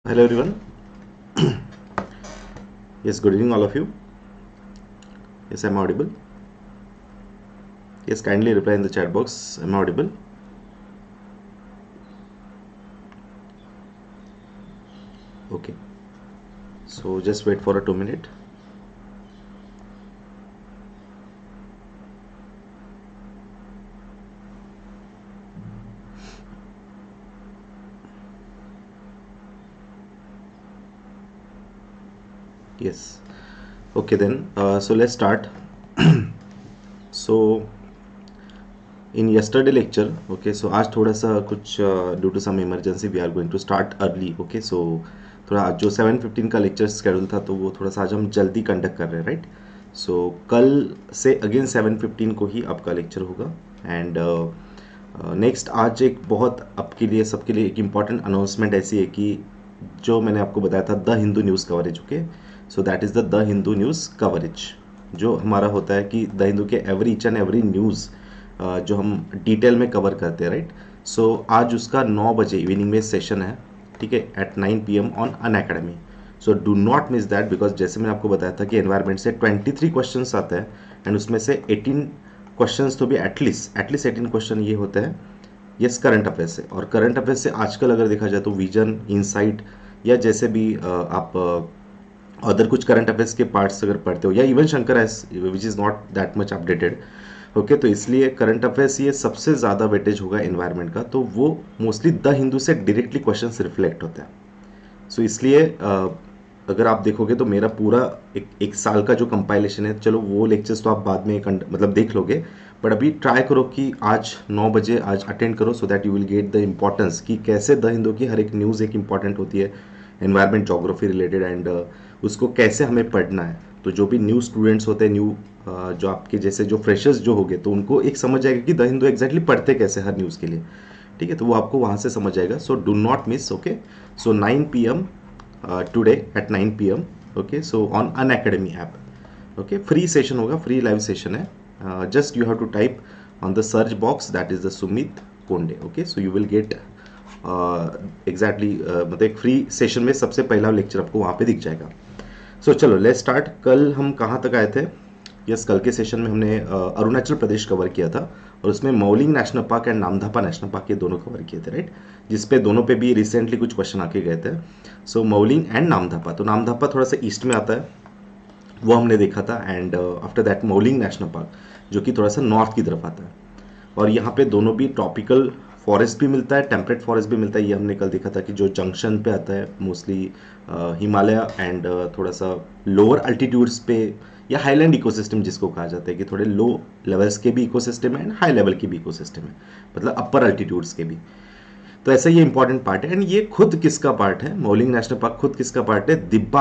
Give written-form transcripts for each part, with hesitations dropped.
Hello everyone. Yes, good evening all of you. Yes, I'm audible. Yes, kindly reply in the chat box. I'm audible. Okay. So just wait for a 2 minute. Yes. Okay then. So let's start. So in yesterday lecture, okay. So आज थोड़ा सा कुछ due to some emergency we are going to start early. Okay. So थोड़ा आज जो 7:15 का lecture schedule था तो वो थोड़ा सा आज हम जल्दी कंडक्ट कर रहे हैं, राइट. सो कल से अगेन 7:15 को ही आपका लेक्चर होगा. एंड नेक्स्ट आज एक बहुत आपके लिए सबके लिए एक इम्पॉर्टेंट अनाउंसमेंट ऐसी है कि जो मैंने आपको बताया था the Hindu news coverage. Okay. So that is the Hindu news coverage जो हमारा होता है कि द हिंदू के every each and every news जो हम डिटेल में कवर करते हैं, राइट. सो आज उसका 9 बजे इवनिंग में सेशन है, ठीक है, at 9 PM on Unacademy. So do not miss that because जैसे मैंने आपको बताया था कि एनवायरनमेंट से 23 क्वेश्चंस आते हैं एंड उसमें से 18 क्वेश्चंस तो भी एटलीस्ट 18 क्वेश्चन ये होते हैं यस करंट अफेयर से. और करंट अफेयर से आजकल अगर देखा जाए तो विजन, इनसाइट या जैसे भी आप अदर कुछ करंट अफेयर्स के पार्ट्स अगर पढ़ते हो या even Shankar S which is not that much updated. Okay. तो इसलिए करंट अफेयर्स ये सबसे ज़्यादा वेटेज होगा एनवायरनमेंट का, तो वो मोस्टली द हिंदू से डायरेक्टली क्वेश्चंस रिफ्लेक्ट होते हैं. सो इसलिए अगर आप देखोगे तो मेरा पूरा एक साल का जो कंपाइलेशन है, चलो वो लेक्चर्स तो आप बाद में मतलब देख लोगे, बट अभी ट्राई करो कि आज 9 बजे आज अटेंड करो so that you will get the importance कि कैसे द हिंदू की हर एक न्यूज़ एक इम्पॉर्टेंट होती है एनवायरनमेंट जोग्राफी रिलेटेड एंड उसको कैसे हमें पढ़ना है. तो जो भी न्यू स्टूडेंट्स होते हैं, न्यू जो आपके जैसे जो फ्रेशर्स जो होंगे, तो उनको एक समझ आएगा कि द हिंदू एग्जैक्टली पढ़ते कैसे हर न्यूज़ के लिए, ठीक है. तो वो आपको वहाँ से समझ आएगा. So do not miss. Okay. So 9 PM today at 9 PM. Okay, so on Unacademy app. Okay, free session होगा, free live session है. Just you have to type on the search box that is the Sumit Konde. Okay, so you will get exactly मतलब एक free session में सबसे पहला lecture आपको वहाँ पे दिख जाएगा. सो चलो लेट्स स्टार्ट. कल हम कहाँ तक आए थे? यस, कल के सेशन में हमने अरुणाचल प्रदेश कवर किया था और उसमें Mouling national park and Namdapha national park ये दोनों कवर किए थे, राइट. जिसपे दोनों पे भी रिसेंटली कुछ क्वेश्चन आके गए थे. सो मौलिंग एंड नामदफा, तो नामदफा थोड़ा सा ईस्ट में आता है, वो हमने देखा था. And after that Mouling national park जो कि थोड़ा सा नॉर्थ की तरफ आता है. और यहाँ पे दोनों भी ट्रॉपिकल फॉरेस्ट भी मिलता है, टेम्परेट फॉरेस्ट भी मिलता है. ये हमने कल देखा था कि जो जंक्शन पे आता है मोस्टली हिमालय एंड थोड़ा सा लोअर अल्टीट्यूड्स पे या हाईलैंड इकोसिस्टम जिसको कहा जाता है कि थोड़े लो लेवल्स के भी इकोसिस्टम है एंड हाई लेवल के भी इकोसिस्टम है, मतलब अपर अल्टीट्यूड्स के भी. तो ऐसा ये इंपॉर्टेंट पार्ट है. एंड ये खुद किसका पार्ट है? मौलिंग नेशनल पार्क खुद किसका पार्ट है?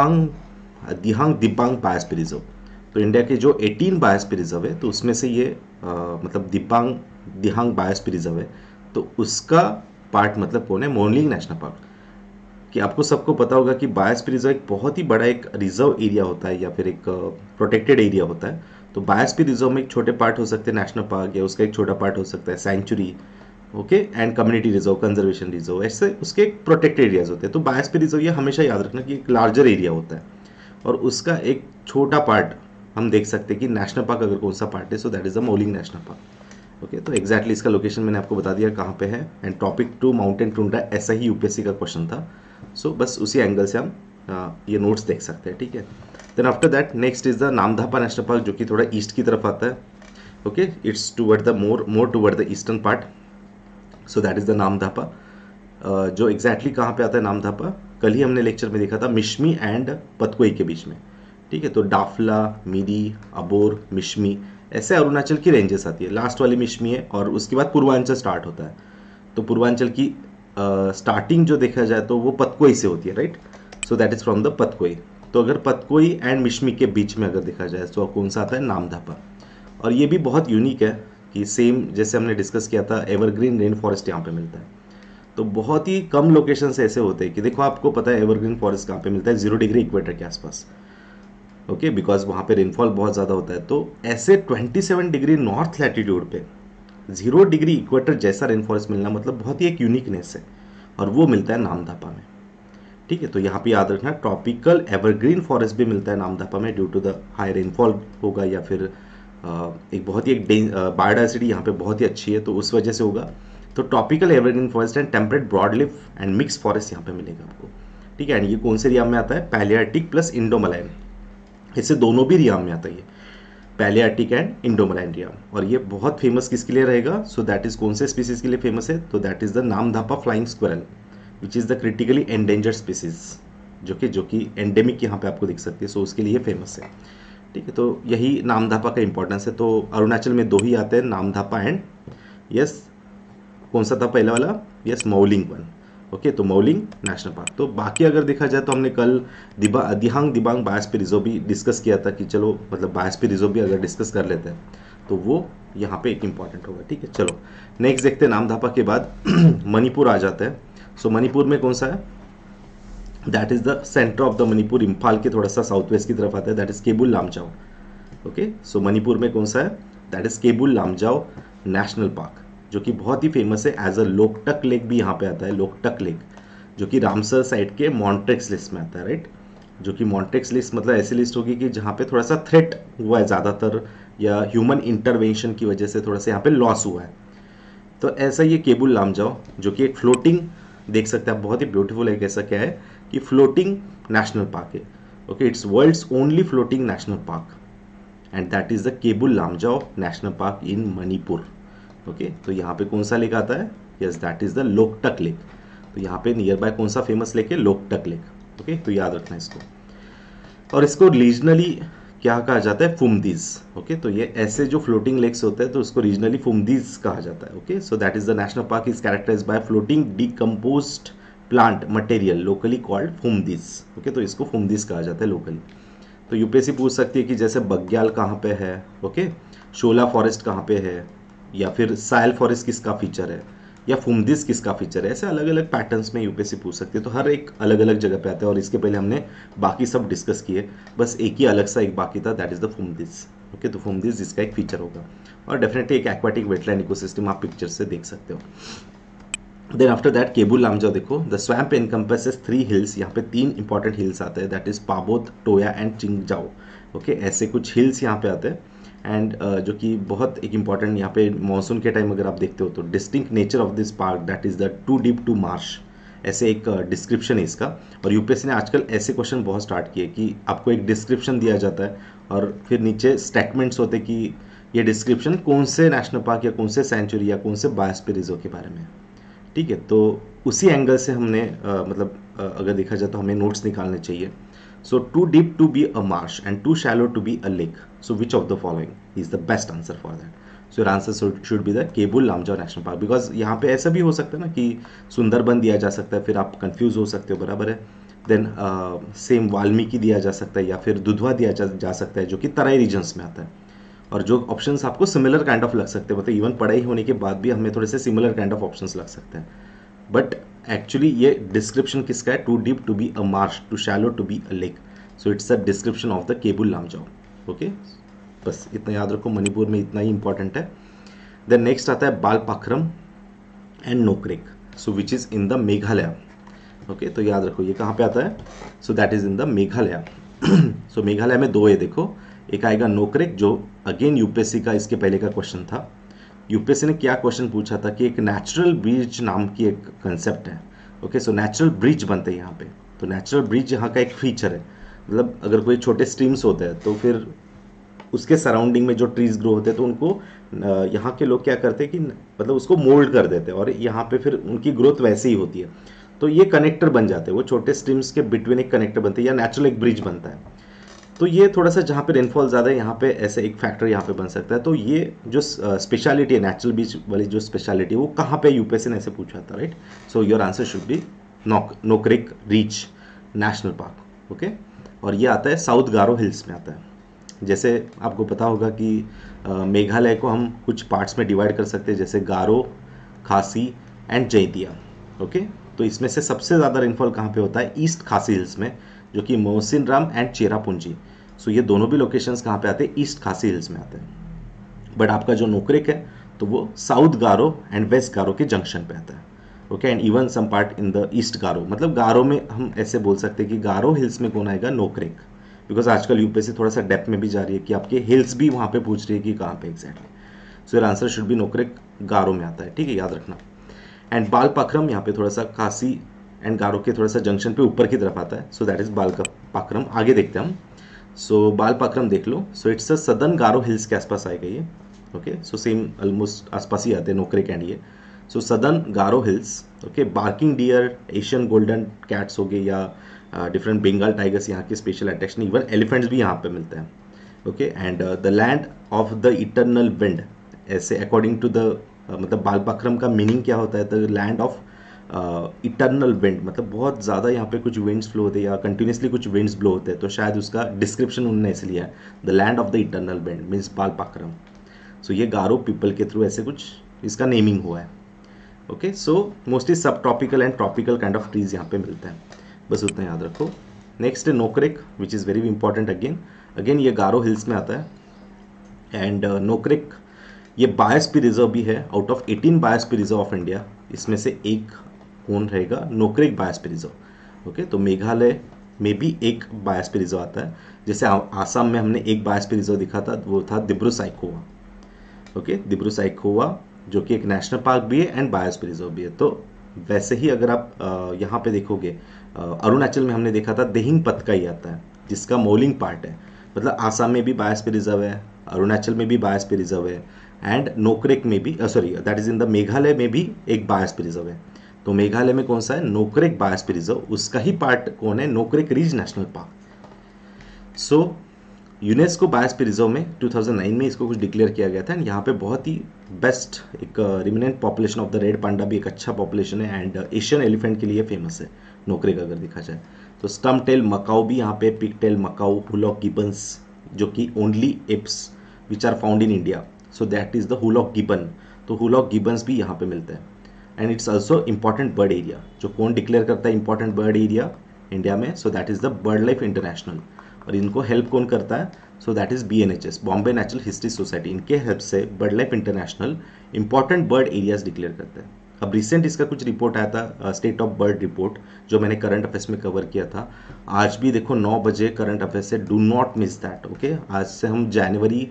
Dihang Dibang biosphere reserve. तो इंडिया के जो 18 बायोस्फीयर रिजर्व है तो उसमें से ये मतलब दिहांग बायोस्फीयर रिजर्व है. तो उसका पार्ट मतलब कौन है? Mouling national park. कि आपको सबको पता होगा कि बायोस्फीयर रिजर्व एक बहुत ही बड़ा एक रिजर्व एरिया होता है या फिर एक प्रोटेक्टेड एरिया होता है. तो बायोस्फीयर रिजर्व में एक छोटे पार्ट हो सकते हैं नेशनल पार्क या उसका एक छोटा पार्ट हो सकता है sanctuary. Okay. And community reserve, conservation reserve, ऐसे उसके एक प्रोटेक्टेड एरियाज होते हैं. तो बायोस्फीयर रिजर्व ये हमेशा याद रखना कि एक लार्जर एरिया होता है और उसका एक छोटा पार्ट हम देख सकते हैं कि नेशनल पार्क अगर कौन सा पार्ट है, so that is the Mouling national park. Okay. तो एक्जैक्टली इसका लोकेशन मैंने आपको बता दिया कहाँ पे है. एंड टॉपिक 2 माउंटेन टुंड्रा ऐसा ही यूपीएससी का क्वेश्चन था. सो बस उसी एंगल से हम ये नोट्स देख सकते हैं, ठीक है. Then after that next is the Namdapha national park जो कि थोड़ा ईस्ट की तरफ आता है. Okay. It's toward the more toward the eastern part. So that is the Namdapha. जो एग्जैक्टली कहाँ पे आता है नामदफा, कल ही हमने लेक्चर में देखा था मिश्मी एंड पतकोई के बीच में, ठीक है. तो डाफला, मिरी, अबोर, मिश्मी ऐसे अरुणाचल की रेंजेस आती है. लास्ट वाली मिश्मी है और उसके बाद पूर्वांचल स्टार्ट होता है. तो पूर्वांचल की स्टार्टिंग जो देखा जाए तो वो पतकोई से होती है, right. So that is from the Patkai. तो अगर पतकोई एंड मिश्मी के बीच में अगर देखा जाए तो कौन सा आता है? नामदफा. और ये भी बहुत यूनिक है कि सेम जैसे हमने डिस्कस किया था एवरग्रीन रेन फॉरेस्ट यहाँ पे मिलता है. तो बहुत ही कम लोकेशन से ऐसे होते हैं कि देखो आपको पता है एवरग्रीन फॉरेस्ट कहाँ पे मिलता है? 0 डिग्री इक्वेटर के आसपास. ओके. बिकॉज वहाँ पे रेनफॉल बहुत ज़्यादा होता है. तो ऐसे 27 डिग्री नॉर्थ लैटिट्यूड पे 0 डिग्री इक्वेटर जैसा रेन फॉरेस्ट मिलना मतलब बहुत ही एक यूनिकनेस है और वो मिलता है नामदफा में. ठीक है, तो यहाँ पे याद रखना ट्रॉपिकल एवरग्रीन फॉरेस्ट भी मिलता है नामदापा में due to the high rainfall होगा, या फिर एक बहुत ही बायोडाइवर्सिटी यहाँ पे बहुत ही अच्छी है तो उस वजह से होगा। तो tropical evergreen forest and temperate broadleaf and mix forest यहाँ पे मिलेगा आपको। ठीक है, एंड ये कौन से रियाम में आता है, पैलियार्टिक प्लस इंडोमलाइन, इससे दोनों भी रियाम में आता है ये पैलियार्टिक एंड इंडोमलाइन रियाम। और ये बहुत फेमस किसके लिए रहेगा, सो दैट इज कौन से स्पीसीज के लिए फेमस है, तो that is the Namdapha flying squirrel which is the critically endangered species, जो कि एंडेमिक यहाँ पे आपको दिख सकती है, सो उसके लिए फेमस है। ठीक है, तो यही नामदापा का इंपॉर्टेंस है। तो अरुणाचल में दो ही आते हैं, नामदापा एंड यस कौन सा था पहला वाला, यस मौलिंग वन। ओके, तो मौलिंग नेशनल पार्क। तो बाकी अगर देखा जाए तो हमने कल दिहांग दिबांग बायोस्फीयर रिजर्व भी डिस्कस किया था कि चलो मतलब बायोस्फीयर रिजर्व भी अगर डिस्कस कर लेते हैं तो वो यहाँ पे एक इंपॉर्टेंट होगा। ठीक है, चलो नेक्स्ट देखते हैं। नामदापा के बाद मणिपुर आ जाता है। सो मणिपुर में कौन सा है, that is the centre of the Manipur, Imphal के थोड़ा सा साउथ वेस्ट की तरफ आता है, that is Keibul Lamjao. Okay, so Manipur में कौन सा है, that is Keibul Lamjao national park, जो कि बहुत ही फेमस है। एज अ लोकटक लेक भी यहाँ पे आता है, लोकटक लेक, जो कि रामसर साइड के मॉन्ट्रेक्स लिस्ट में आता है, राइट। जो कि मॉन्ट्रेक्स लिस्ट मतलब ऐसी लिस्ट होगी कि जहाँ पे थोड़ा सा थ्रेट हुआ है ज़्यादातर, या ह्यूमन इंटरवेंशन की वजह से थोड़ा सा यहाँ पे लॉस हुआ है। तो ऐसा ये केबुल लामजाओ जो कि एक फ्लोटिंग, देख सकते हैं आप, बहुत ही ब्यूटीफुल है। कैसा क्या है कि फ्लोटिंग नेशनल पार्क है। Okay, it's world's only floating national park and that is the Keibul Lamjao national park in Manipur. Okay, तो यहाँ पे कौन सा लेक आता है, yes that is the Loktak lake. तो यहाँ पे नियर बाय कौन सा फेमस लेक है, लोकटक लेक। ओके, तो याद रखना इसको। और इसको रीजनली क्या कहा जाता है, फुमदीज। ओके, तो ये ऐसे जो फ्लोटिंग लेक्स होते हैं तो उसको रीजनली फुमदीज कहा जाता है। Okay, so that is the national park is characterised by floating decomposed plant material locally called phumdis. Okay, तो इसको फुमदीज कहा जाता है लोकली। तो यूपीएससी पूछ सकती है कि जैसे बग्याल कहाँ पे है, ओके, शोला फॉरेस्ट कहाँ पे है, या फिर सायल फॉरेस्ट किसका फीचर है, या फुमदिस किसका फीचर है। ऐसे अलग अलग पैटर्न्स में यूपीएससी पूछ सकती है। तो हर एक अलग अलग जगह पे आता है और इसके पहले हमने बाकी सब डिस्कस किए, बस एक ही अलग सा एक बाकी था, that is the phumdis. Okay, तो फुमदिस इसका एक फीचर होगा और डेफिनेटली एक एक्वाटिक वेटलैंड इकोसिस्टम आप पिक्चर से देख सकते हो। Then after that Keibul Lamjao देखो, द स्वैम्प एनकम्पसेस 3 हिल्स, यहाँ पे 3 इंपॉर्टेंट हिल्स आते हैं, that is Pabot, Toya and Chingjao. Okay, ऐसे कुछ हिल्स यहाँ पे आते हैं एंड जो कि बहुत एक इंपॉर्टेंट यहाँ पे मानसून के टाइम अगर आप देखते हो तो distinct nature of this park that is the too deep to marsh, ऐसे एक डिस्क्रिप्शन है इसका। और यूपीएससी ने आजकल ऐसे क्वेश्चन बहुत स्टार्ट किए कि आपको एक डिस्क्रिप्शन दिया जाता है और फिर नीचे स्टेटमेंट्स होते कि ये डिस्क्रिप्शन कौन से नेशनल पार्क या कौन से सेंचुरी या कौन से बायोस्फीयर रिजर्व के बारे में। ठीक है, तो उसी एंगल से हमने अगर देखा जाए तो हमें नोट्स निकालने चाहिए। So too deep to be a marsh and too shallow to be a lake. So which of the following is the best answer for that? So your answer should be the Keibul Lamjao national park, because यहाँ पे ऐसा भी हो सकता है ना कि सुंदरबन दिया जा सकता है, फिर आप कंफ्यूज हो सकते हो, बराबर है। देन सेम वाल्मीकि दिया जा सकता है या फिर दुधवा दिया जा सकता है जो कि तराई रीजन्स में आता है। और जो ऑप्शंस आपको सिमिलर काइंड ऑफ लग सकते हैं, मतलब इवन पढ़ाई होने के बाद भी हमें थोड़े से सिमिलर काइंड ऑफ ऑप्शंस लग सकते हैं, बट एक्चुअली ये डिस्क्रिप्शन किसका है, too deep to be a marsh, too shallow to be a lake. So it's a description of the Keibul Lamjao. Okay, बस इतना याद रखो, मणिपुर में इतना ही इंपॉर्टेंट है। देन नेक्स्ट आता है Balpakram and Nokrek, so which is in the Meghalaya. Okay, तो याद रखो ये कहाँ पे आता है, so that is in the Meghalaya. So Meghalaya में 2 है, देखो एक आएगा नोकरेक जो अगेन यूपीएससी का इसके पहले का क्वेश्चन था। यूपीएससी ने क्या क्वेश्चन पूछा था कि एक नेचुरल ब्रिज नाम की एक कंसेप्ट है। ओके, सो नेचुरल ब्रिज बनते हैं यहाँ पे। तो नेचुरल ब्रिज यहाँ का एक फीचर है, मतलब अगर कोई छोटे स्ट्रीम्स होते हैं तो फिर उसके सराउंडिंग में जो ट्रीज ग्रो होते हैं तो उनको यहाँ के लोग क्या करते हैं कि मतलब उसको मोल्ड कर देते हैं और यहाँ पे फिर उनकी ग्रोथ वैसे ही होती है। तो ये कनेक्टर बन जाते हैं, वो छोटे स्ट्रीम्स के बिटवीन एक कनेक्टर बनते हैं या नेचुरल एक ब्रिज बनता है। तो ये थोड़ा सा जहाँ पे रेनफॉल ज़्यादा है यहाँ पे ऐसे एक फैक्टर यहाँ पे बन सकता है। तो ये जो स्पेशलिटी है नेचुरल बीच वाली जो स्पेशलिटी है वो कहाँ पे यूपीएससी ने ऐसे पूछा था, right. So your answer should be Nokrek ridge national park. Okay, और ये आता है साउथ गारो हिल्स में आता है। जैसे आपको पता होगा कि मेघालय को हम कुछ पार्ट्स में डिवाइड कर सकते हैं, जैसे गारो, खासी एंड जैंतिया। ओके, तो इसमें से सबसे ज़्यादा रेनफॉल कहाँ पे होता है, ईस्ट खासी हिल्स में, जो कि मोसिनराम एंड चेरापूंजी। सो ये दोनों भी लोकेशंस कहाँ पे आते हैं, ईस्ट खासी हिल्स में आते हैं। बट आपका जो नोकरेक है तो वो south Garo and west Garo के जंक्शन पे आता है। Okay, and even some part in the east Garo. मतलब गारो में हम ऐसे बोल सकते हैं कि गारो हिल्स में कौन आएगा, नोकरेक, बिकॉज आजकल यूपीएससी थोड़ा सा डेप्थ में भी जा रही है कि आपके हिल्स भी वहाँ पे पूछ रही है कि कहाँ पे exactly. So your answer should be Nokrek, Garo में आता है, ठीक है, याद रखना। एंड बाल पाखरम यहाँ पे थोड़ा सा काशी एंड गारो के थोड़ा सा जंक्शन पे ऊपर की तरफ आता है, सो दैट इज बाल पाखरम। आगे देखते हैं हम। सो बाल पाखरम देख लो, so it's a southern Garo hills के आसपास आएगा ये। ओके, सो सेम ऑलमोस्ट आसपास ही आते हैं नोकरेक एंड ये। So southern Garo hills, okay, barking deer, Asian golden cats हो गए या डिफरेंट बंगाल टाइगर्स यहाँ के स्पेशल अट्रैक्शन, इवन एलिफेंट्स भी यहाँ पे मिलते हैं। Okay, and the land of the eternal wind, ऐसे अकॉर्डिंग टू द मतलब बाल पाखरम का मीनिंग क्या होता है, the land of eternal wind, मतलब बहुत ज़्यादा यहाँ पे कुछ विंड्स फ्लो होते हैं या कंटिन्यूसली कुछ विंड्स ब्लो होते हैं, तो शायद उसका डिस्क्रिप्शन उन्होंने ऐसे लिया है, the land of the eternal wind means Balpakram. सो ये गारो पीपल के थ्रू ऐसे कुछ इसका नेमिंग हुआ है। ओके, सो मोस्टली सब tropical and tropical kind of trees यहाँ पे मिलते हैं, बस उतना याद रखो। नेक्स्ट है Nokrek, which is very important. Again again ये गारो हिल्स में आता है। एंड नोकरेक ये बायोस्फीयर रिजर्व भी है, out of 18 biosphere reserve of India, इसमें से एक कौन रहेगा, नोकरेक बायोस्फीयर रिजर्व। ओके, तो मेघालय में भी एक बायोस्फीयर रिजर्व आता है, जैसे आसाम में हमने एक बायोस्फीयर रिजर्व दिखा था, वो था दिब्रू साइखोवा। ओके, दिब्रू साइखोवा जो कि एक नेशनल पार्क भी है एंड बायोस्फीयर रिजर्व भी है। तो वैसे ही अगर आप यहाँ पे देखोगे, अरुणाचल में हमने देखा था देहिंग पतकाई आता है, जिसका मोलिंग पार्ट है, मतलब आसाम में भी बायोस्फीयर रिजर्व है, अरुणाचल में भी बायोस्फीयर रिजर्व है, एंड नोकरेक में भी, sorry that is in the Meghalaya में भी एक बायोस्फीयर रिजर्व है। तो मेघालय में कौन सा है, नोकरेक बायोस्फीयर रिजर्व, उसका ही पार्ट कौन है, Nokrek ridge national park. So UNESCO biosphere reserve में 2009 में इसको कुछ डिक्लेयर किया गया था, एंड यहाँ पे बहुत ही बेस्ट एक remnant population of the red panda भी एक अच्छा पॉपुलेशन है, एंड एशियन एलिफेंट के लिए फेमस है नोकरेक अगर देखा जाए तो। स्टम्प टेल मकाऊ भी यहाँ पे, pig tail macaque, hoolock gibbons जो कि only apes which are found in India, so that is the hoolock gibbon, तो हुलॉक गिबन्स भी यहाँ पे मिलते हैं। And it's also important bird area, जो कौन डिक्लेयर करता है इंपॉर्टेंट बर्ड एरिया इंडिया में, so that is the bird life international. और इनको हेल्प कौन करता है, so that is BNHS, Bombay natural history society, इनके हेल्प से bird life international important bird areas declare करता है। अब रिसेंट इसका कुछ रिपोर्ट आया था, स्टेट ऑफ बर्ड रिपोर्ट, जो मैंने करंट अफेयर्स में कवर किया था। आज भी देखो 9 बजे करंट अफेयर्स से, do not miss that. Okay, आज से हम जनवरी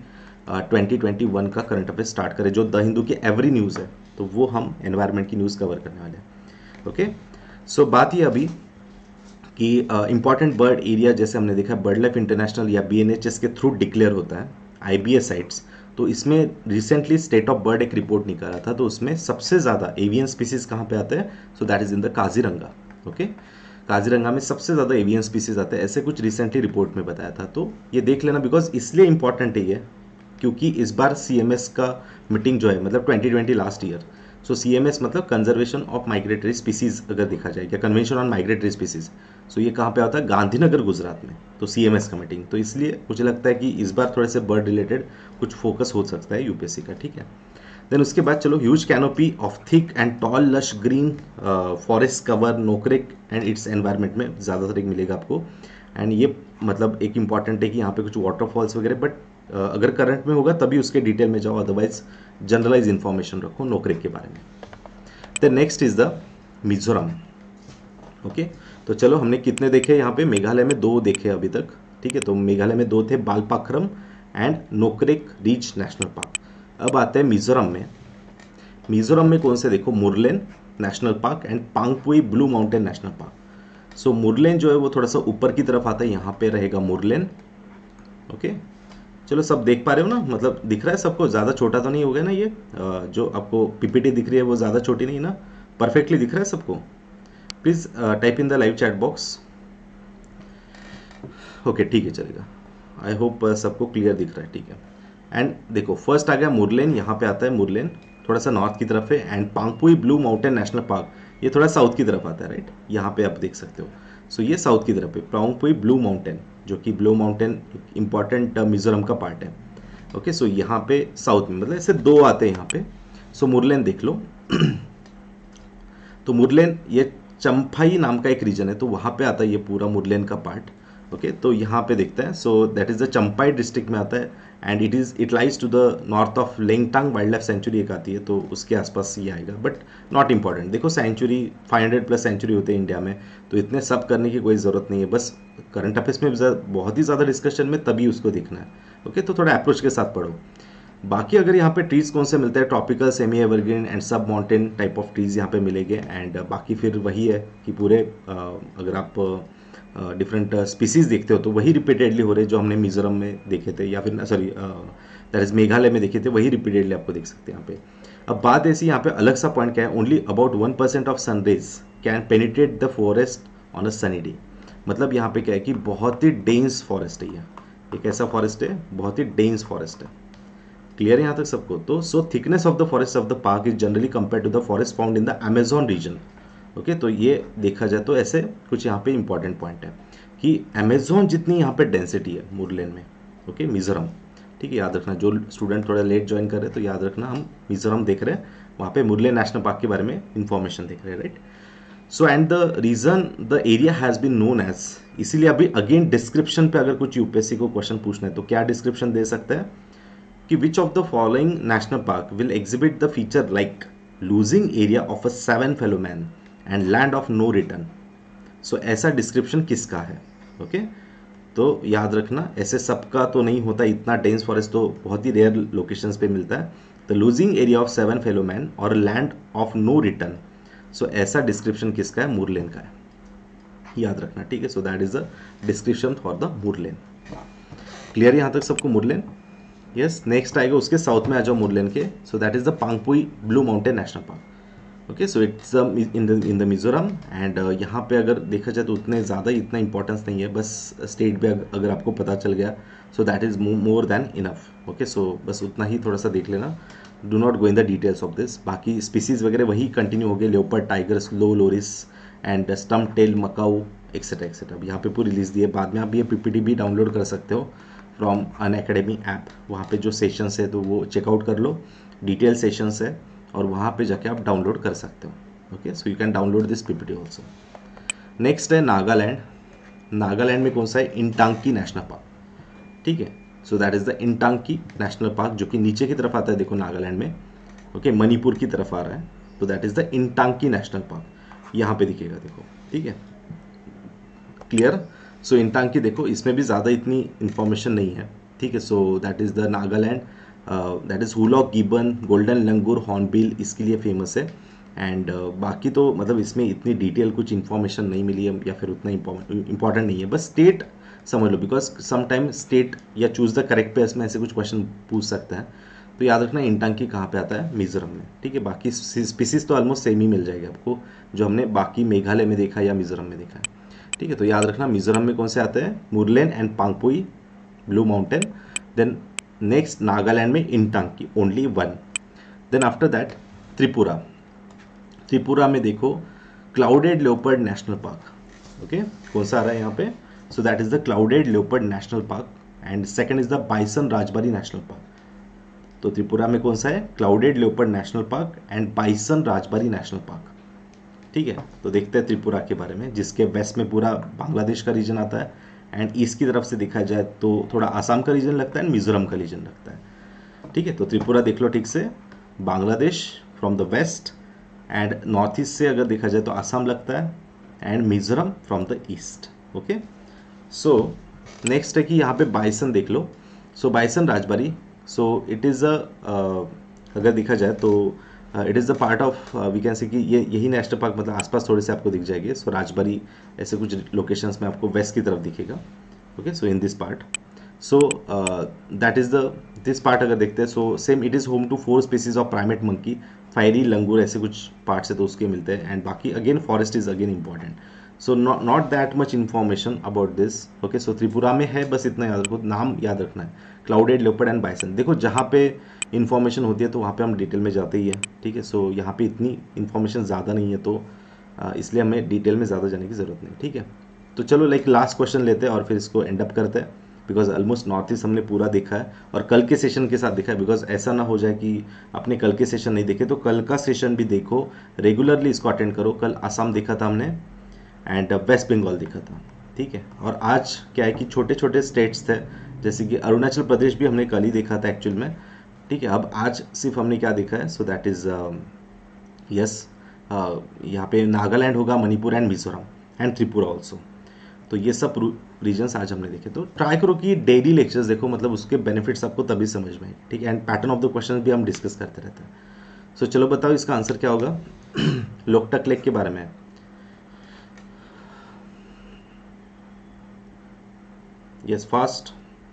2021 का करंट अफेयर्स स्टार्ट करें, जो द हिंदू की एवरी न्यूज़ है, तो वो हम एनवायरनमेंट की न्यूज़ कवर करने वाले हैं। ओके, सो बात ये अभी कि इंपॉर्टेंट बर्ड एरिया जैसे हमने देखा बर्ड लाइफ इंटरनेशनल या BNHS के थ्रू डिक्लेयर होता है, IBS साइट्स। तो इसमें रिसेंटली स्टेट ऑफ बर्ड एक रिपोर्ट निकाला था, तो उसमें सबसे ज़्यादा एवियन स्पीसीज कहाँ पे आते हैं, so that is in the Kaziranga. Okay, Kaziranga में सबसे ज़्यादा एवियन स्पीसीज आते हैं, ऐसे कुछ रिसेंटली रिपोर्ट में बताया था, तो ये देख लेना, बिकॉज इसलिए इंपॉर्टेंट है ये, क्योंकि इस बार CMS का मीटिंग जो है, मतलब 2020 लास्ट ईयर, सो CMS मतलब कंजर्वेशन ऑफ माइग्रेटरी स्पीसीज अगर देखा जाए, या convention on migratory species, so ये कहाँ पे आता है, गांधीनगर गुजरात में, तो CMS का मीटिंग, तो इसलिए मुझे लगता है कि इस बार थोड़े से बर्ड रिलेटेड कुछ फोकस हो सकता है UPSC का, ठीक है। देन उसके बाद चलो, huge canopy of thick and tall lush green forest cover Nokrek and its environment में ज़्यादातर एक मिलेगा आपको। एंड ये मतलब एक इंपॉर्टेंट है कि यहाँ पे कुछ वाटरफॉल्स वगैरह, बट अगर करंट में होगा तभी उसके डिटेल में जाओ, अदरवाइज जनरलाइज इन्फॉर्मेशन रखो नोकरेक के बारे में। The next is the Mizoram. Okay, तो चलो हमने कितने देखे यहाँ पे, मेघालय में 2 देखे अभी तक, ठीक है, तो मेघालय में 2 थे, Balpakram and Nokrek ridge national park. अब आते हैं मिजोरम में। मिजोरम में कौन से देखो, Murlen national park and Phawngpui blue mountain national park. So Murlen जो है वो थोड़ा सा ऊपर की तरफ आता है, यहाँ पे रहेगा मुरलेन। ओके, चलो सब देख पा रहे हो ना, मतलब दिख रहा है सबको, ज़्यादा छोटा तो नहीं हो गया ना ये, जो आपको PPT दिख रही है वो ज़्यादा छोटी नहीं ना, परफेक्टली दिख रहा है सबको। Please type in the live chat box. Okay, ठीक है, चलेगा, आई होप सबको क्लियर दिख रहा है, ठीक है। एंड देखो फर्स्ट आ गया मुरलेन, यहाँ पे आता है मुरलेन, थोड़ा सा नॉर्थ की तरफ है, and Phawngpui blue mountain national park ये थोड़ा साउथ की तरफ आता है, राइट, यहाँ पे आप देख सकते हो। सो ये साउथ की तरफ है, पांगपुई ब्लू माउंटेन, जो कि ब्लू माउंटेन इंपॉर्टेंट मिजोरम का पार्ट है। ओके, सो यहाँ पे साउथ में, मतलब ऐसे 2 आते हैं यहाँ पे। सो मुरलेन देख लो तो मुरलेन ये चंफाई नाम का एक रीजन है, तो वहाँ पे आता है ये पूरा मुरलेन का पार्ट। ओके, तो यहाँ पे देखते हैं, so that is the Champhai district में आता है, and it lies to the north of Lengteng wildlife sanctuary एक आती है, तो उसके आसपास ये आएगा, बट नॉट इंपॉर्टेंट। देखो सेंचुरी 500 प्लस सेंचुरी होते हैं इंडिया में, तो इतने सब करने की कोई ज़रूरत नहीं है, बस करंट अफेयर्स में बहुत ही ज़्यादा डिस्कशन में तभी उसको देखना है। ओके, तो थोड़ा अप्रोच के साथ पढ़ो। बाकी अगर यहाँ पे ट्रीज कौन से मिलते हैं, ट्रॉपिकल, सेमी एवरग्रीन एंड सब माउंटेन टाइप ऑफ ट्रीज यहाँ पे मिलेंगे। एंड बाकी फिर वही है कि पूरे अगर आप डिफरेंट स्पीसीज देखते हो तो वही रिपीटेडली हो रहे जो हमने मिजोरम में देखे थे, या फिर सॉरी दैट इज मेघालय में देखे थे, वही रिपीटेडली आपको देख सकते हैं यहाँ पे। अब बात ऐसी यहाँ पे अलग सा पॉइंट क्या है, only about 1% of sunrays can penetrate the forest on a sunny day. मतलब यहाँ पे क्या है कि बहुत ही डेंस फॉरेस्ट है, एक ऐसा फॉरेस्ट है, बहुत ही डेंस फॉरेस्ट है। क्लियर है यहाँ तक सबको? तो so thickness of the forest of the park is generally compare to the forest found in the Amazon region. Okay, तो ये देखा जाए तो ऐसे कुछ यहाँ पे इंपॉर्टेंट पॉइंट है कि अमेजोन जितनी यहाँ पे डेंसिटी है मुरलेन में, ओके, मिजोरम, ठीक है, याद रखना। जो स्टूडेंट थोड़ा लेट ज्वाइन कर रहे हैं तो याद रखना, हम मिजोरम देख रहे हैं, वहाँ पे मुरलेन नेशनल पार्क के बारे में इंफॉर्मेशन देख रहे हैं, right. So and the region the area has been known as, इसीलिए अभी अगेन डिस्क्रिप्शन पे अगर कुछ यूपीएससी को क्वेश्चन पूछना है तो क्या डिस्क्रिप्शन दे सकते हैं कि which of the following national park will exhibit the feature like losing area of a 7 fellow man and land of no return. So ऐसा डिस्क्रिप्शन किसका है? ओके, तो याद रखना, ऐसे सबका तो नहीं होता, इतना डेंस फॉरेस्ट तो बहुत ही रेयर लोकेशंस पे मिलता है। The losing area of 7 fellow man और land of no return, so ऐसा डिस्क्रिप्शन किसका है? मुरलेन का है, याद रखना, ठीक है। So that is the description for the Murlen. Clear यहाँ तक सबको मुरलेन? यस, नेक्स्ट आएगा उसके साउथ में आ जाओ मुरलेन के। So that is the Phawngpui blue mountain national park. Okay, so it's in the Mizoram. And यहाँ पे अगर देखा जाए तो उतने ज़्यादा इतना इंपॉर्टेंस नहीं है, बस स्टेट पे अगर आपको पता चल गया so that is more than enough. Okay, so बस उतना ही थोड़ा सा देख लेना, do not go in the details of this. बाकी स्पीसीज वगैरह वही कंटिन्यू हो गए, leopard, tiger, slow loris and stump tail macaque etcetera etcetera. यहाँ पे पूरी लिस्ट दी है, बाद में आप ये पीपीटी भी डाउनलोड कर सकते हो फ्रॉम अन अकेडमी ऐप। वहाँ पे जो सेशंस है तो वो चेकआउट कर लो, डिटेल सेशंस है और वहाँ पे जाके आप डाउनलोड कर सकते हो। Okay, so you can download this PPT also. Next है नागालैंड। नागालैंड में कौन सा है? इंटांकी नेशनल पार्क, ठीक है। So that is the Intanki national park, जो कि नीचे की तरफ आता है, देखो नागालैंड में, ओके, मणिपुर की तरफ आ रहा है, तो that is the Intanki national park, यहाँ पे दिखेगा, देखो, ठीक है, क्लियर। सो इंटांकी देखो, इसमें भी ज़्यादा इतनी इंफॉर्मेशन नहीं है, ठीक है। So that is the Nagaland, that is hoolock gibbon, golden langur, hornbill इसके लिए फेमस है। एंड बाकी तो मतलब इसमें इतनी डिटेल कुछ इन्फॉर्मेशन नहीं मिली है, या फिर उतना इंपॉर्टेंट नहीं है, बस स्टेट समझ लो, बिकॉज समटाइम स्टेट या चूज़ द करेक्ट पेयर्स में ऐसे कुछ क्वेश्चन पूछ सकते हैं। तो याद रखना इंटांकी कहाँ पे आता है? मिजोरम में, ठीक है। बाकी स्पीसीज तो ऑलमोस्ट सेम ही मिल जाएगी आपको, जो हमने बाकी मेघालय में देखा या मिजोरम में देखा है, ठीक है। तो याद रखना मिजोरम में कौन से आते हैं? Murlen and Phawngpui blue mountain. Then next Nagaland में Intanki, only one. Then after that Tripura. Tripura में देखो clouded leopard national park, okay, कौन सा आ रहा है यहाँ पे? So that is the clouded leopard national park. And second is the bison Rajbari national park. तो त्रिपुरा में कौन सा है? Clouded leopard national park and bison Rajbari national park, ठीक है। तो देखते हैं त्रिपुरा के बारे में, जिसके वेस्ट में पूरा बांग्लादेश का रीजन आता है, एंड ईस्ट की तरफ से देखा जाए तो थोड़ा आसाम का रीजन लगता है एंड मिजोरम का रीजन लगता है, ठीक है। तो त्रिपुरा देख लो ठीक से, Bangladesh from the west and north east से अगर देखा जाए तो आसाम लगता है, and Mizoram from the east. Okay, so next है कि यहाँ पे बाइसन देख लो। So bison Rajbari, so it is a, अगर देखा जाए तो it is the part of, we can say कि ये यही नेशनल पार्क, मतलब आसपास थोड़े से आपको दिख जाएंगे। सो राजबारी ऐसे कुछ लोकेशंस में आपको वेस्ट की तरफ दिखेगा। Okay, so in this part, so that is the this part अगर देखते हैं, so same it is home to 4 species of primate monkey, Phayre's, langur, ऐसे कुछ पार्ट्स है तो उसके मिलते हैं। एंड बाकी again forest is again important, so not that much information about this. Okay, so Tripura में है, बस इतना याद रखो, नाम याद रखना है, क्लाउडेड लेपर्ड एंड बाइसन। देखो जहाँ पे इन्फॉर्मेशन होती है तो वहाँ पे हम डिटेल में जाते ही हैं, ठीक है। सो यहाँ पे इतनी इन्फॉर्मेशन ज़्यादा नहीं है, तो इसलिए हमें डिटेल में ज़्यादा जाने की ज़रूरत नहीं, ठीक है। तो चलो लाइक लास्ट क्वेश्चन लेते हैं और फिर इसको एंड अप करते हैं, बिकॉज ऑलमोस्ट नॉर्थ ईस्ट हमने पूरा देखा है और कल के सेशन के साथ देखा है। बिकॉज ऐसा ना हो जाए कि आपने कल के सेशन नहीं देखे, तो कल का सेशन भी देखो, रेगुलरली इसको अटेंड करो। कल आसाम देखा था हमने एंड वेस्ट बंगाल देखा था, ठीक है। और आज क्या है कि छोटे छोटे स्टेट्स थे, जैसे कि अरुणाचल प्रदेश भी हमने कल ही देखा था एक्चुअल में, ठीक है। अब आज सिर्फ हमने क्या देखा है, सो दैट इज़ यस, यहाँ पे नागालैंड होगा, Manipur and Mizoram and Tripura also. तो ये सब रीजन्स आज हमने देखे। तो ट्राई करो कि डेली लेक्चर्स देखो, मतलब उसके बेनिफिट्स आपको तभी समझ में आए, ठीक है। And pattern of the question भी हम डिस्कस करते रहते हैं। सो चलो बताओ इसका आंसर क्या होगा। लोकटक लेक के बारे में। यस फास्ट,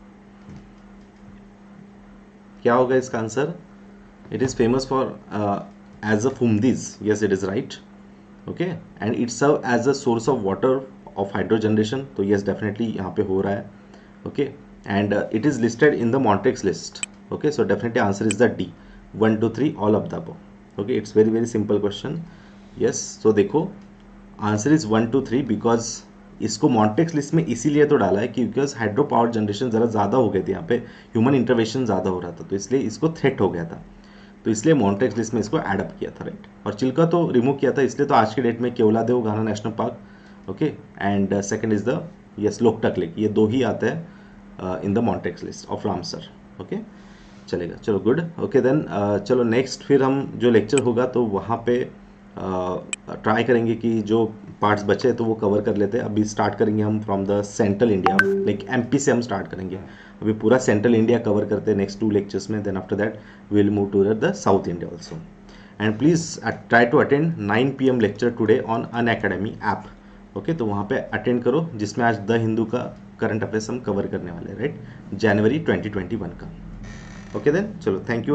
क्या होगा इसका answer. It is famous for as a phumdis, yes it is right, okay. And it serve as a source of water of hydro generation, तो यस डेफिनेटली यहाँ पे हो रहा है, okay. And it is listed in the Montreux list, okay. So definitely answer is the D, 1 2 3 all of the above, okay. It's very very simple question, yes. So देखो answer is 1 2 3 because इसको Montreux list में इसीलिए तो डाला है कि because hydro power generation ज़रा ज़्यादा हो गई थी यहाँ पे, ह्यूमन इंटरवेंशन ज़्यादा हो रहा था, तो इसलिए इसको थ्रेट हो गया था, तो इसलिए मॉन्टेक्स लिस्ट में इसको एडअप किया था, राइट। और चिल्का तो रिमूव किया था, इसलिए तो आज के डेट में Keoladeo Ghana national park, okay. And second is the yes Loktak lake, ये दो ही आते हैं in the Montreux list of Ramsar, okay. चलेगा, चलो गुड, ओके देन चलो नेक्स्ट फिर हम जो लेक्चर होगा तो वहाँ पे ट्राई करेंगे कि जो पार्ट्स बचे तो वो कवर कर लेते हैं। अभी स्टार्ट करेंगे हम from the central India, like MP से हम स्टार्ट करेंगे। अभी पूरा सेंट्रल इंडिया कवर करते हैं नेक्स्ट 2 लेक्चर्स में, then after that will move to the south India also. And please try to attend 9 PM lecture today on Unacademy app, okay. तो वहाँ पे अटेंड करो, जिसमें आज द हिंदू का करंट अफेयर्स हम कवर करने वाले हैं, राइट, जनवरी 2021 का, ओके देन। चलो थैंक यू।